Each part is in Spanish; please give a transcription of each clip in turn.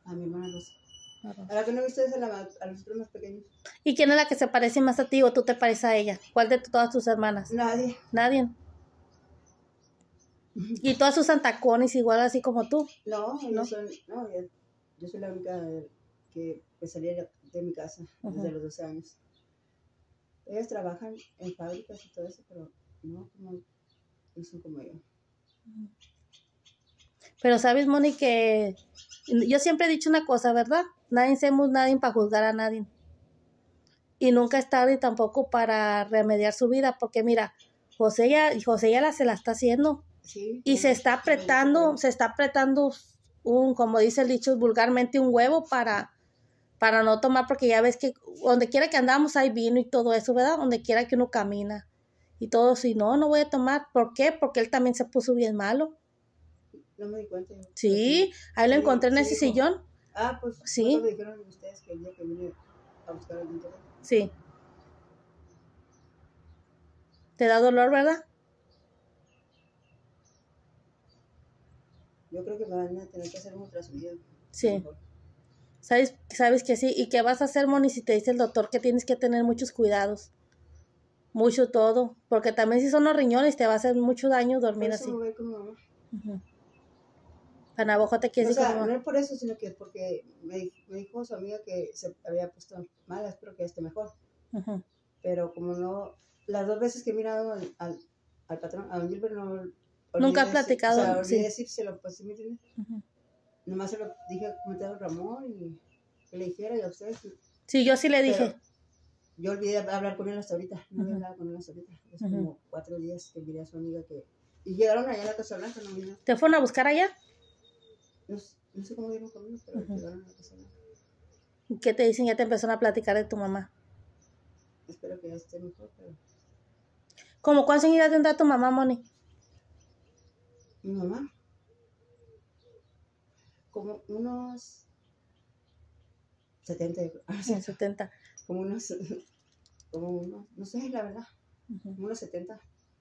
A mi hermana Rosa. A Rosa. A la que no he visto es a los otros más pequeños. ¿Y quién es la que se parece más a ti o tú te pareces a ella? ¿Cuál de todas tus hermanas? Nadie. Nadie. ¿Y todas usan tacones igual así como tú? No, ¿No? Yo soy la única que salía de mi casa desde los 12 años. Ellas trabajan en fábricas y todo eso, pero no son como yo. Pero sabes, Moni, que yo siempre he dicho una cosa, ¿verdad? Nadie somos nadie para juzgar a nadie. Y nunca es tarde tampoco para remediar su vida, porque mira, José ya se la está haciendo. Sí, Y se está apretando como dice el dicho vulgarmente, un huevo para no tomar, porque ya ves que donde quiera que andamos hay vino y todo eso, ¿verdad? Donde quiera que uno camina y todo, si no voy a tomar. ¿Por qué? Porque él también se puso bien malo. No me di cuenta. Sí, ahí lo encontré en ese dijo. sillón. Ah, pues fue Sí, cuando dijeron ustedes que el día que vine a buscar el internet. sí. ¿Te da dolor, verdad? Yo creo que me van a tener que hacer un ultrasonido. Sí. ¿Sabes que sí? ¿Y qué vas a hacer, Moni, si te dice el doctor que tienes que tener muchos cuidados? Mucho todo, porque también si son los riñones te va a hacer mucho daño Por dormir eso así. me voy con mi mamá. Panabojo te quiere No, o decir sea, como... no es por eso, sino que porque me dijo su amiga que se había puesto mala, espero que esté mejor. Pero como no, las 2 veces que he mirado al patrón, a don Gilbert, no Nunca olvidé has platicado, olvidé sí. decírselo, pues sí me entiendes. Nomás se lo dije comentado a Ramón y que le dijera y a ustedes. Sí, yo sí le Pero dije. yo olvidé hablar con él hasta ahorita, no había hablado con él hasta ahorita. Hace como 4 días que miré a su amiga que... Y llegaron allá a la Casa Blanca, no vino. ¿Te fueron a buscar allá? No sé cómo dieron conmigo, pero llegaron a la Casa Blanca. ¿Y qué te dicen? Ya te empezaron a platicar de tu mamá. Espero que ya esté mejor, pero... ¿Cómo cuántos años tendrá tu mamá, Moni? Mi mamá, como unos 70, En 70. como unos, no sé, la verdad, como unos 70.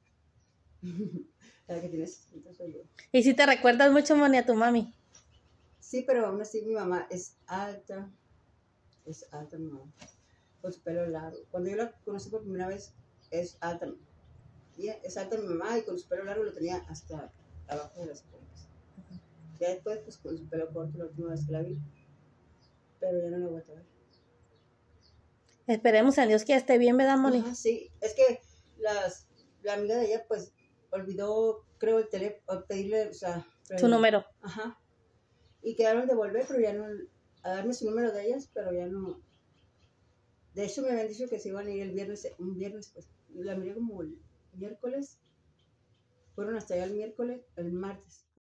La que tiene 60 soy yo. ¿Y si te recuerdas mucho, Moni, a tu mami? Sí, pero aún así mi mamá es alta mi mamá, con su pelo largo. Cuando yo la conocí por primera vez, es alta mi mamá y con su pelo largo lo tenía hasta abajo de las pompas. Ya después, pues con su pelo corto, la última vez que la vi, pero ya no la vuelto a ver. Esperemos a Dios que ya esté bien, ¿verdad, Moni? Ajá, sí, es que la amiga de ella, pues, olvidó, creo, el teléfono, pedirle, o sea, Su número. Ajá, y quedaron de volver, pero ya no, a darme su número de ellas, pero ya no. De hecho, me habían dicho que se iban a ir un viernes, pues, la miré como el miércoles, fueron hasta allá el martes,